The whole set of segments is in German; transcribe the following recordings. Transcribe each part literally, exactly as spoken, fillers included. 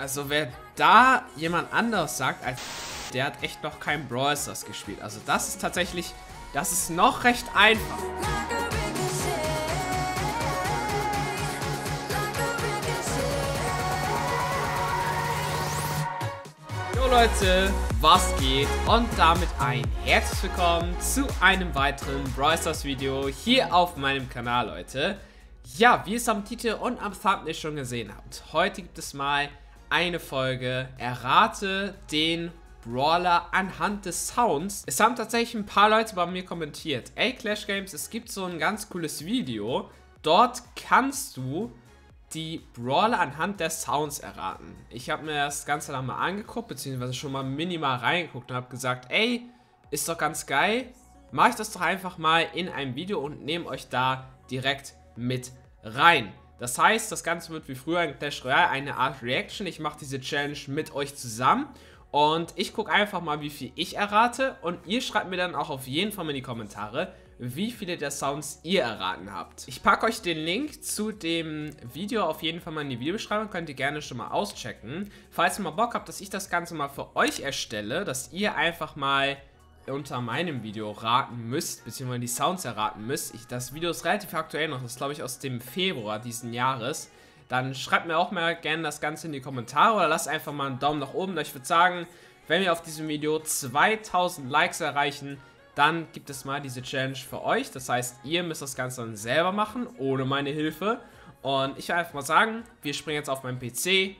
Also wer da jemand anderes sagt, als der hat echt noch kein Brawl Stars gespielt. Also das ist tatsächlich, das ist noch recht einfach. Jo Leute, was geht? Und damit ein herzlich willkommen zu einem weiteren Brawl Stars Video hier auf meinem Kanal, Leute. Ja, wie ihr es am Titel und am Thumbnail schon gesehen habt, heute gibt es mal eine Folge Errate den Brawler anhand des Sounds. Es haben tatsächlich ein paar Leute bei mir kommentiert: Ey Clash Games, es gibt so ein ganz cooles Video, dort kannst du die Brawler anhand der Sounds erraten. Ich habe mir das Ganze dann mal angeguckt, beziehungsweise schon mal minimal reingeguckt und habe gesagt, ey, ist doch ganz geil, mache ich das doch einfach mal in einem Video und nehme euch da direkt mit rein. Das heißt, das Ganze wird wie früher in Clash Royale eine Art Reaction. Ich mache diese Challenge mit euch zusammen und ich gucke einfach mal, wie viel ich errate, und ihr schreibt mir dann auch auf jeden Fall mal in die Kommentare, wie viele der Sounds ihr erraten habt. Ich packe euch den Link zu dem Video auf jeden Fall mal in die Videobeschreibung, könnt ihr gerne schon mal auschecken. Falls ihr mal Bock habt, dass ich das Ganze mal für euch erstelle, dass ihr einfach mal unter meinem Video raten müsst, beziehungsweise die Sounds erraten müsst. Ich, das Video ist relativ aktuell noch, das ist glaube ich aus dem Februar diesen Jahres. Dann schreibt mir auch mal gerne das Ganze in die Kommentare oder lasst einfach mal einen Daumen nach oben. Ich würde sagen, wenn wir auf diesem Video zweitausend Likes erreichen, dann gibt es mal diese Challenge für euch. Das heißt, ihr müsst das Ganze dann selber machen, ohne meine Hilfe. Und ich will einfach mal sagen, wir springen jetzt auf meinen P C.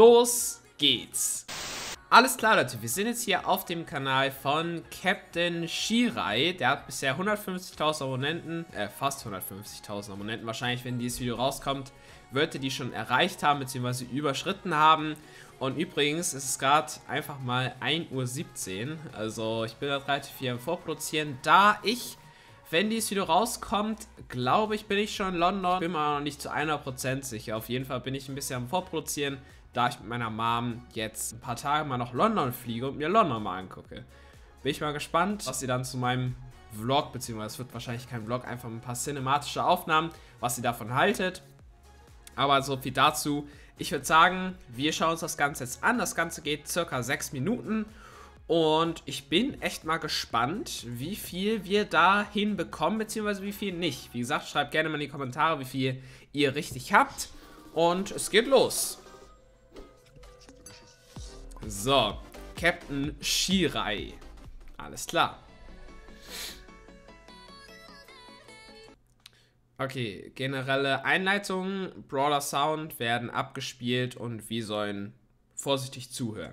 Los geht's! Alles klar, Leute, wir sind jetzt hier auf dem Kanal von Captain Shirai. Der hat bisher hundertfünfzigtausend Abonnenten, äh, fast hundertfünfzigtausend Abonnenten. Wahrscheinlich, wenn dieses Video rauskommt, wird er die schon erreicht haben, beziehungsweise überschritten haben. Und übrigens ist es gerade einfach mal ein Uhr siebzehn. Also ich bin da relativ viel am Vorproduzieren, da ich, wenn dieses Video rauskommt, glaube ich, bin ich schon in London. Bin mir noch nicht zu hundert Prozent sicher. Auf jeden Fall bin ich ein bisschen am Vorproduzieren, da ich mit meiner Mom jetzt ein paar Tage mal nach London fliege und mir London mal angucke. Bin ich mal gespannt, was ihr dann zu meinem Vlog, beziehungsweise es wird wahrscheinlich kein Vlog, einfach ein paar cinematische Aufnahmen, was ihr davon haltet. Aber so viel dazu. Ich würde sagen, wir schauen uns das Ganze jetzt an. Das Ganze geht circa sechs Minuten. Und ich bin echt mal gespannt, wie viel wir da hinbekommen, beziehungsweise wie viel nicht. Wie gesagt, schreibt gerne mal in die Kommentare, wie viel ihr richtig habt. Und es geht los. So, Captain Shirai. Alles klar. Okay, generelle Einleitungen, Brawler Sound werden abgespielt und wir sollen vorsichtig zuhören.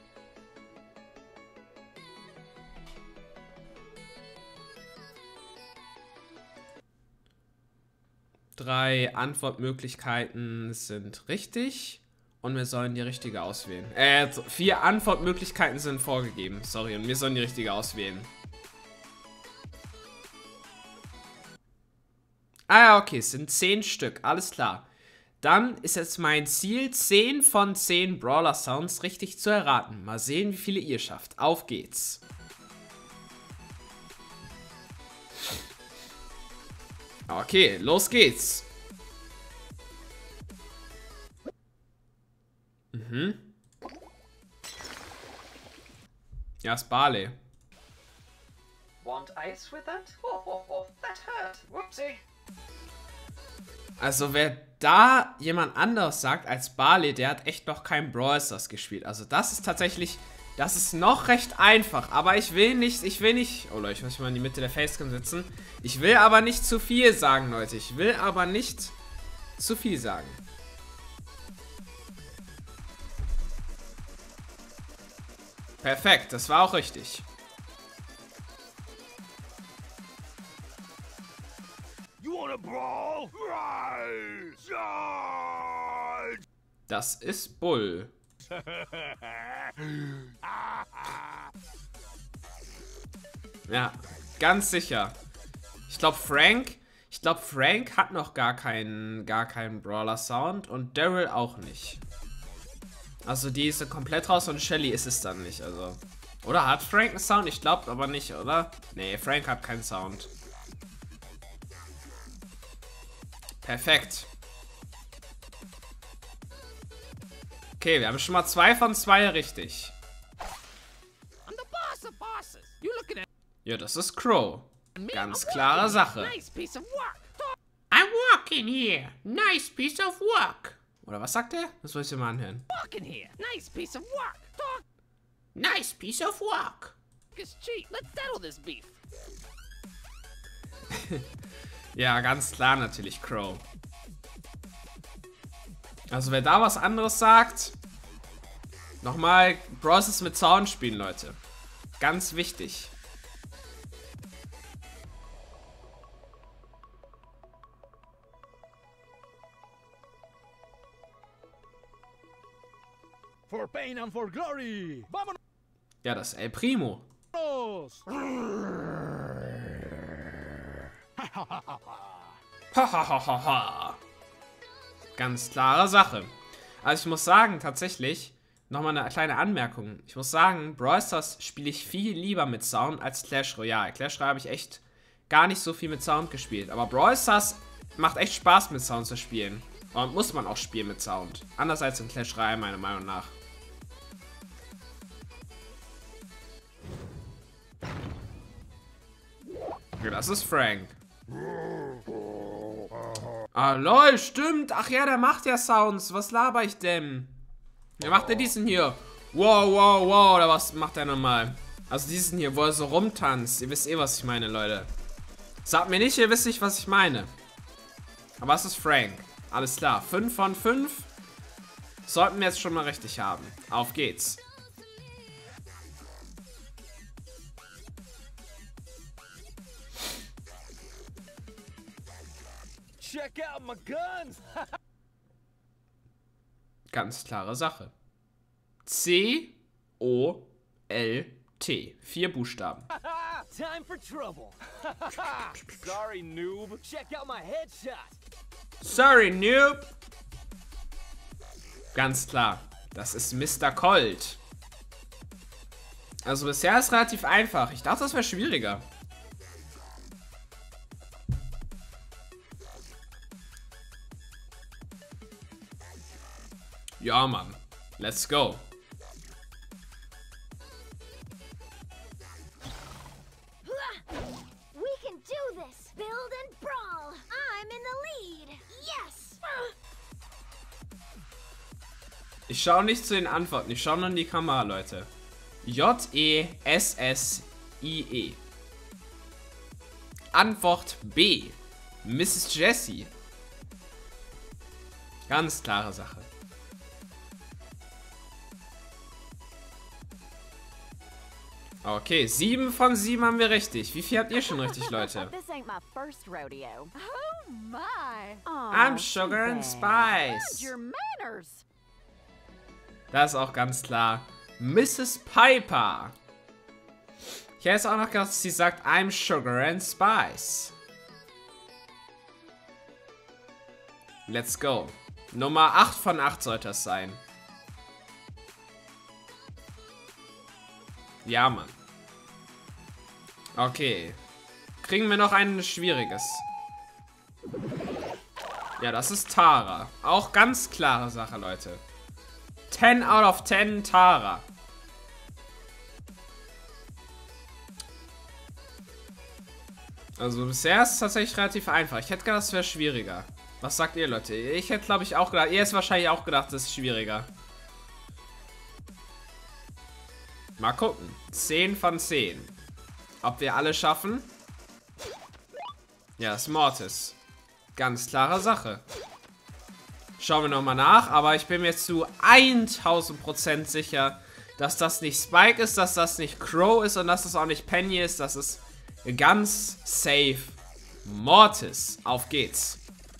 Drei Antwortmöglichkeiten sind richtig und wir sollen die richtige auswählen. Äh, vier Antwortmöglichkeiten sind vorgegeben, sorry, und wir sollen die richtige auswählen. Ah ja, okay, es sind zehn Stück, alles klar. Dann ist jetzt mein Ziel, zehn von zehn Brawler Sounds richtig zu erraten. Mal sehen, wie viele ihr schafft. Auf geht's. Okay, los geht's. Mhm. Ja, ist Barley. Want ice with that? Oh, oh, oh, that hurt. Whoopsie. Also wer da jemand anderes sagt als Barley, der hat echt noch kein Brawl Stars gespielt. Also das ist tatsächlich, das ist noch recht einfach. Aber ich will nicht, ich will nicht, oh Leute, ich muss mal in die Mitte der Facecam sitzen. Ich will aber nicht zu viel sagen, Leute. Ich will aber nicht zu viel sagen. Perfekt, das war auch richtig. Das ist Bull. Ja, ganz sicher. Ich glaube Frank, ich glaube Frank hat noch gar keinen, gar keinen Brawler Sound und Daryl auch nicht. Also die ist komplett raus und Shelly ist es dann nicht, also. Oder hat Frank einen Sound? Ich glaube aber nicht, oder? Nee, Frank hat keinen Sound. Perfekt. Okay, wir haben schon mal zwei von zwei richtig. Ja, das ist Crow. Ganz klare Sache. I'm walking here. Nice piece of work. Oder was sagt er? Das soll ich dir mal anhören. Walking here. Nice piece of work. Talk Nice piece of work. is cheap. Let's settle this beef. Ja, ganz klar natürlich Crow. Also wer da was anderes sagt, nochmal Bros. Mit Zaun spielen, Leute. Ganz wichtig. For pain and for glory. Vámonos. Ja, das ist El Primo. Hahaha. Ganz klare Sache. Also ich muss sagen, tatsächlich, nochmal eine kleine Anmerkung. Ich muss sagen, Brawl Stars spiele ich viel lieber mit Sound als Clash Royale. Clash Royale habe ich echt gar nicht so viel mit Sound gespielt. Aber Brawl Stars macht echt Spaß mit Sound zu spielen. Und muss man auch spielen mit Sound. Anders als in Clash Royale, meiner Meinung nach. Okay, das ist Frank. Ah, lol, stimmt. Ach ja, der macht ja Sounds. Was laber ich denn? Wer macht der diesen hier? Wow, wow, wow. Oder was macht der nochmal? Also diesen hier, wo er so rumtanzt. Ihr wisst eh, was ich meine, Leute. Sagt mir nicht, ihr wisst nicht, was ich meine. Aber es ist Frank. Alles klar. fünf von fünf. Sollten wir jetzt schon mal richtig haben. Auf geht's. Check out my guns. Ganz klare Sache. C O L T. Vier Buchstaben. Time for trouble. Sorry, noob. Check out my headshot. Sorry, Noob. Ganz klar. Das ist Mister Colt. Also bisher ist es relativ einfach. Ich dachte, das wäre schwieriger. Ja, Mann. Let's go. We can do this. Build and brawl. I'm in the lead. Yes. Ich schaue nicht zu den Antworten. Ich schaue nur in die Kamera, Leute. J E S S I E. Antwort B. Misses Jessie. Ganz klare Sache. Okay, sieben von sieben haben wir richtig. Wie viel habt ihr schon richtig, Leute? This ain't my first rodeo. Oh my. Oh, I'm Sugar and Spice. Your manners. Das ist auch ganz klar. Misses Piper. Ich hätte jetzt auch noch gedacht, dass sie sagt, I'm Sugar and Spice. Let's go. Nummer acht von acht sollte es sein. Ja, Mann. Okay. Kriegen wir noch ein schwieriges. Ja, das ist Tara. Auch ganz klare Sache, Leute. ten out of ten Tara. Also bisher ist es tatsächlich relativ einfach. Ich hätte gedacht, es wäre schwieriger. Was sagt ihr, Leute? Ich hätte, glaube ich, auch gedacht. Ihr hättet wahrscheinlich auch gedacht, es ist schwieriger. Mal gucken. zehn von zehn. Ob wir alle schaffen? Ja, das ist Mortis. Ganz klare Sache. Schauen wir nochmal nach. Aber ich bin mir zu tausend Prozent sicher, dass das nicht Spike ist, dass das nicht Crow ist und dass das auch nicht Penny ist. Das ist ganz safe Mortis. Auf geht's.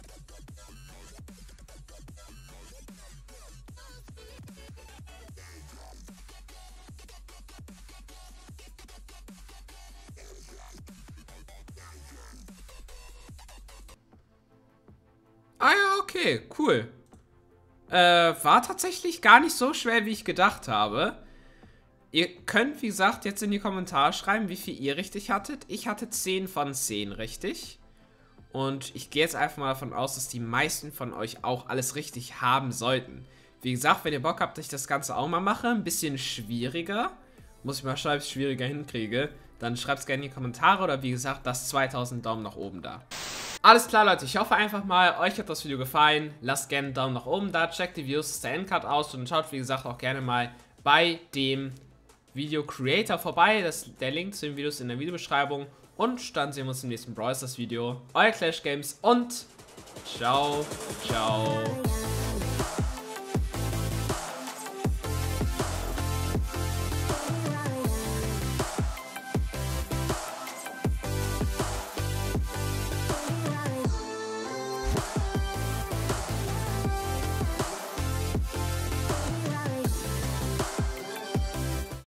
Ah ja, okay, cool. Äh, war tatsächlich gar nicht so schwer, wie ich gedacht habe. Ihr könnt, wie gesagt, jetzt in die Kommentare schreiben, wie viel ihr richtig hattet. Ich hatte zehn von zehn richtig. Und ich gehe jetzt einfach mal davon aus, dass die meisten von euch auch alles richtig haben sollten. Wie gesagt, wenn ihr Bock habt, dass ich das Ganze auch mal mache, ein bisschen schwieriger, muss ich mal schauen, ob ich es schwieriger hinkriege, dann schreibt es gerne in die Kommentare oder wie gesagt, lasst zweitausend Daumen nach oben da. Alles klar, Leute, ich hoffe einfach mal, euch hat das Video gefallen. Lasst gerne einen Daumen nach oben da, checkt die Videos der Endcard aus und schaut, wie gesagt, auch gerne mal bei dem Video Creator vorbei. Das, der Link zu den Videos in der Videobeschreibung. Und dann sehen wir uns im nächsten Brawl Stars Video. Euer Clash Games und ciao, ciao.